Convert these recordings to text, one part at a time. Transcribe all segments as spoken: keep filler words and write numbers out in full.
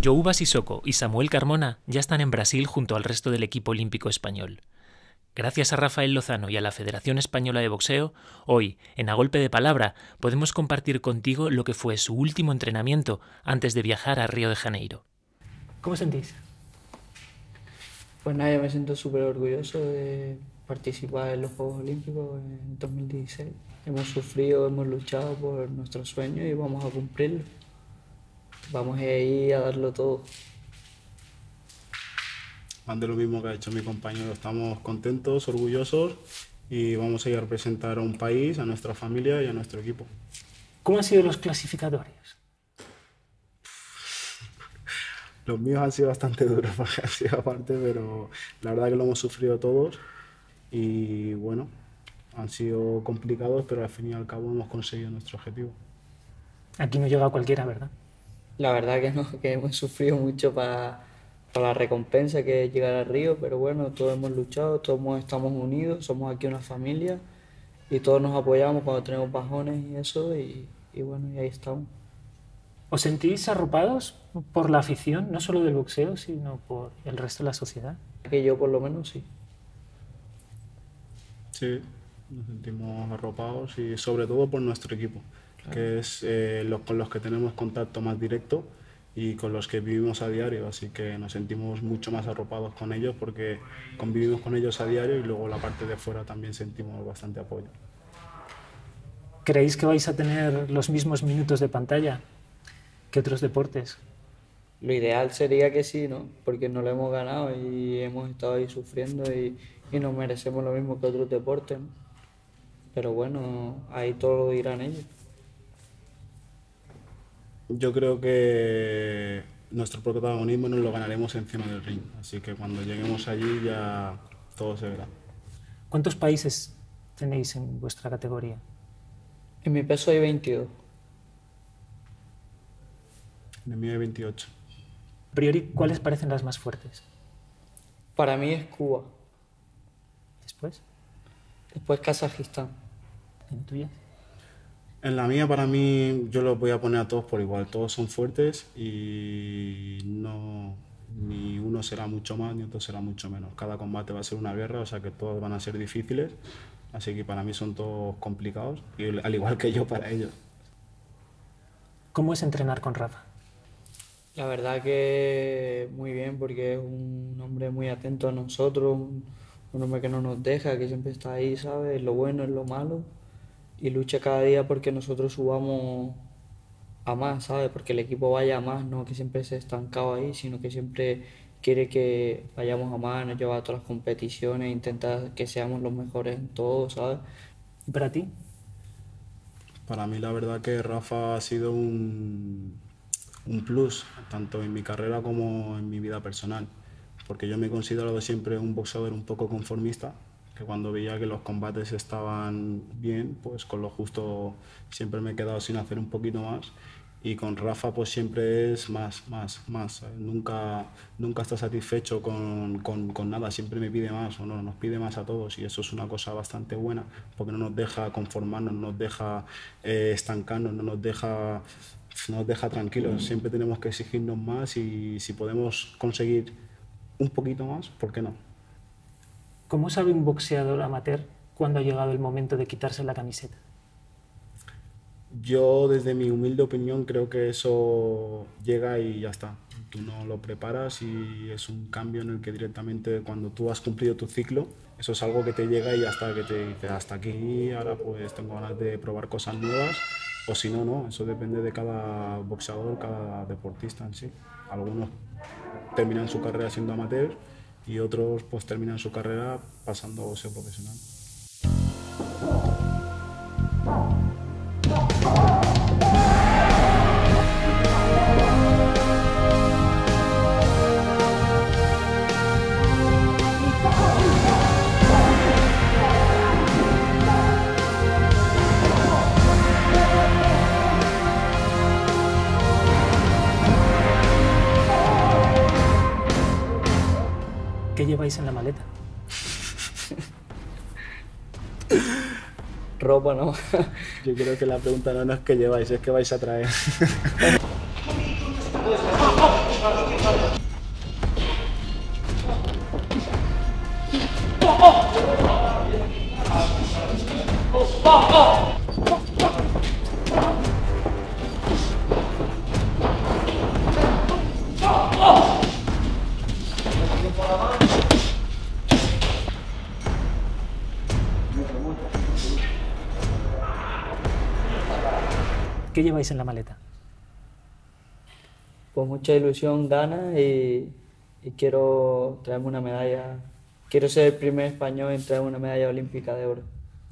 Youba Sissoko y Samuel Carmona ya están en Brasil junto al resto del equipo olímpico español. Gracias a Rafael Lozano y a la Federación Española de Boxeo, hoy, en A Golpe de Palabra, podemos compartir contigo lo que fue su último entrenamiento antes de viajar a Río de Janeiro. ¿Cómo sentís? Pues nada, yo me siento súper orgulloso de participar en los Juegos Olímpicos en dos mil dieciséis. Hemos sufrido, hemos luchado por nuestros sueños y vamos a cumplirlos. Vamos a ir a darlo todo. Más de lo mismo que ha hecho mi compañero, estamos contentos, orgullosos y vamos a ir a representar a un país, a nuestra familia y a nuestro equipo. ¿Cómo han sido los clasificatorios? Los míos han sido bastante duros porque han sido aparte, pero la verdad que lo hemos sufrido todos y bueno, han sido complicados, pero al fin y al cabo hemos conseguido nuestro objetivo. Aquí no llega cualquiera, ¿verdad? La verdad que no, que hemos sufrido mucho para, para la recompensa que es llegar al Río, pero bueno, todos hemos luchado, todos estamos unidos, somos aquí una familia y todos nos apoyamos cuando tenemos bajones y eso y, y bueno, y ahí estamos. ¿Os sentís arropados por la afición, no solo del boxeo, sino por el resto de la sociedad? Que yo por lo menos sí. Sí, nos sentimos arropados y sobre todo por nuestro equipo, claro, que es eh, los con los que tenemos contacto más directo y con los que vivimos a diario, así que nos sentimos mucho más arropados con ellos porque convivimos con ellos a diario y luego la parte de fuera también sentimos bastante apoyo. ¿Creéis que vais a tener los mismos minutos de pantalla que otros deportes? Lo ideal sería que sí, ¿no? Porque no lo hemos ganado y hemos estado ahí sufriendo y, y nos merecemos lo mismo que otros deportes, ¿no? Pero bueno, ahí todo lo dirán ellos. Yo creo que nuestro protagonismo nos lo ganaremos encima del ring, así que cuando lleguemos allí ya todo se verá. ¿Cuántos países tenéis en vuestra categoría? En mi peso hay veintidós. En el mío hay veintiocho. A priori, ¿cuáles parecen las más fuertes? Para mí es Cuba. ¿Después? Después Kazajistán. ¿En la tuya? En la mía, para mí, yo los voy a poner a todos por igual. Todos son fuertes y no, ni uno será mucho más ni otro será mucho menos. Cada combate va a ser una guerra, o sea que todos van a ser difíciles. Así que para mí son todos complicados, y al igual que yo para ellos. ¿Cómo es entrenar con Rafa? La verdad que muy bien, porque es un hombre muy atento a nosotros, un, un hombre que no nos deja, que siempre está ahí, ¿sabes? Lo bueno es lo malo, y lucha cada día porque nosotros subamos a más, ¿sabes? Porque el equipo vaya a más, no que siempre se estancado ahí, sino que siempre quiere que vayamos a más, nos lleva a todas las competiciones, intenta que seamos los mejores en todo, ¿sabes? ¿Y para ti? Para mí la verdad que Rafa ha sido un, un plus, tanto en mi carrera como en mi vida personal, porque yo me he considerado siempre un boxeador un poco conformista, que cuando veía que los combates estaban bien, pues con lo justo siempre me he quedado sin hacer un poquito más, y con Rafa pues siempre es más, más, más, nunca, nunca está satisfecho con, con, con nada, siempre me pide más, o no, nos pide más a todos, y eso es una cosa bastante buena, porque no nos deja conformarnos, no nos deja eh, estancarnos, no nos deja, no nos deja tranquilos, siempre tenemos que exigirnos más, y si podemos conseguir un poquito más, ¿por qué no? ¿Cómo sabe un boxeador amateur cuando ha llegado el momento de quitarse la camiseta? Yo, desde mi humilde opinión, creo que eso llega y ya está. Tú no lo preparas y es un cambio en el que directamente cuando tú has cumplido tu ciclo, eso es algo que te llega y hasta que te dice hasta aquí, ahora pues tengo ganas de probar cosas nuevas, o si no, no, eso depende de cada boxeador, cada deportista en sí. Algunos terminan su carrera siendo amateur y otros pues terminan su carrera pasando a ser profesional. ¿Qué lleváis en la maleta? Ropa, ¿no? Yo creo que la pregunta no es qué lleváis, es qué vais a traer. ¿Qué lleváis en la maleta? Pues mucha ilusión, ganas y, y quiero traerme una medalla. Quiero ser el primer español en traer una medalla olímpica de oro.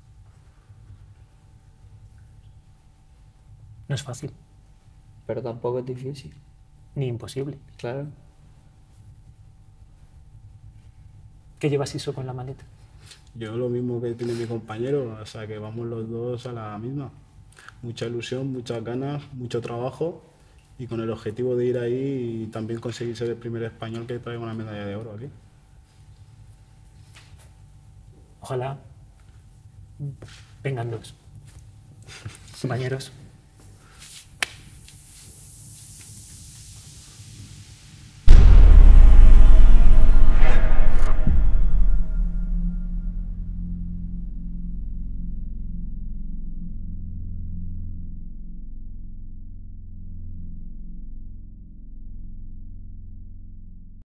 No es fácil, Pero tampoco es difícil, ni imposible. claro. ¿Qué llevas Iso con la maleta? Yo lo mismo que tiene mi compañero, o sea que vamos los dos a la misma. Mucha ilusión, muchas ganas, mucho trabajo y con el objetivo de ir ahí y también conseguir ser el primer español que traiga una medalla de oro aquí. Ojalá vengan dos. Compañeros.